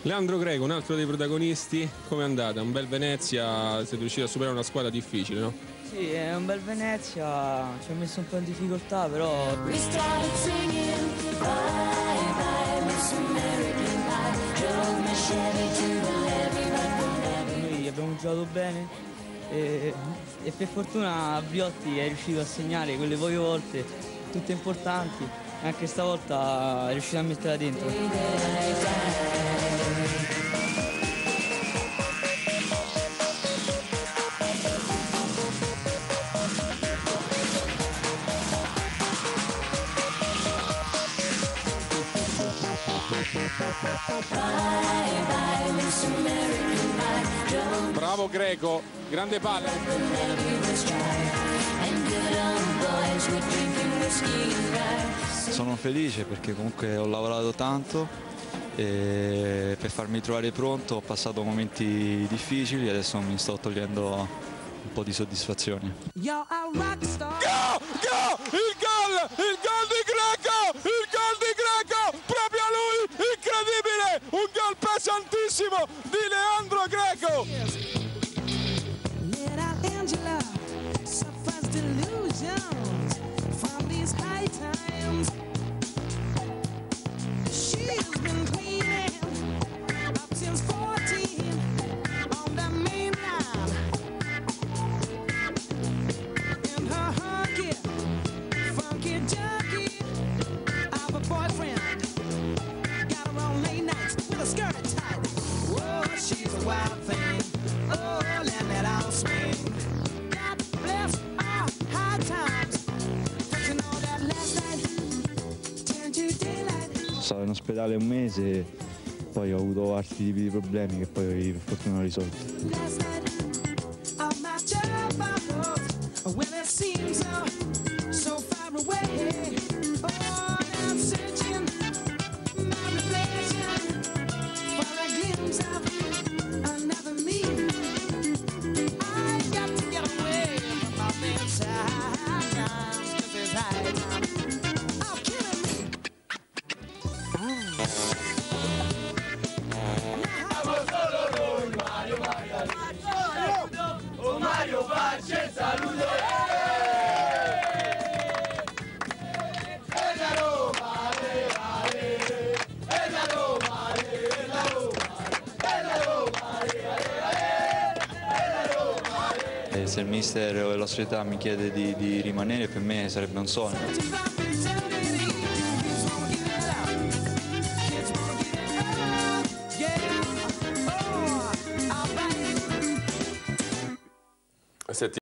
Leandro Greco, un altro dei protagonisti, com'è andata? Un bel Venezia, siete riusciti a superare una squadra difficile, no? Sì, è un bel Venezia, ci ha messo un po' in difficoltà, però... Noi abbiamo giocato bene e per fortuna Viotti è riuscito a segnare quelle poche volte, tutte importanti, e anche stavolta è riuscito a metterla dentro. Bravo Greco, grande palla. Sono felice perché comunque ho lavorato tanto e per farmi trovare pronto ho passato momenti difficili e adesso mi sto togliendo un po' di soddisfazione. Go! Il gol di Greco! Il gol di Greco! Proprio a lui! Incredibile! Un gol pesantissimo di Leandro Greco! Stavo in ospedale un mese, poi ho avuto altri tipi di problemi che poi per fortuna ho risolto. Se il mister o la società mi chiede di rimanere, per me sarebbe un sogno.